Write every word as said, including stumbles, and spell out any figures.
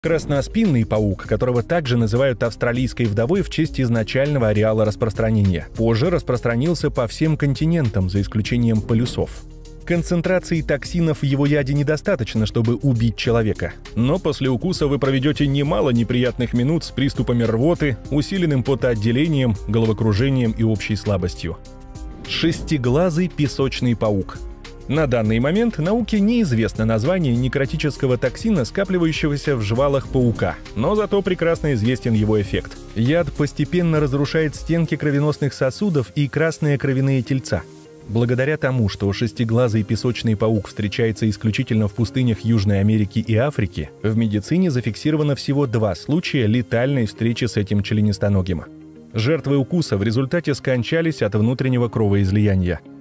Красноспинный паук, которого также называют австралийской вдовой в честь изначального ареала распространения, позже распространился по всем континентам, за исключением полюсов. Концентрации токсинов в его яде недостаточно, чтобы убить человека. Но после укуса вы проведете немало неприятных минут с приступами рвоты, усиленным потоотделением, головокружением и общей слабостью. Шестиглазый песочный паук. На данный момент науке неизвестно название некротического токсина, скапливающегося в жвалах паука, но зато прекрасно известен его эффект. Яд постепенно разрушает стенки кровеносных сосудов и красные кровяные тельца. Благодаря тому, что шестиглазый песочный паук встречается исключительно в пустынях Южной Америки и Африки, в медицине зафиксировано всего два случая летальной встречи с этим членистоногим. Жертвы укуса в результате скончались от внутреннего кровоизлияния.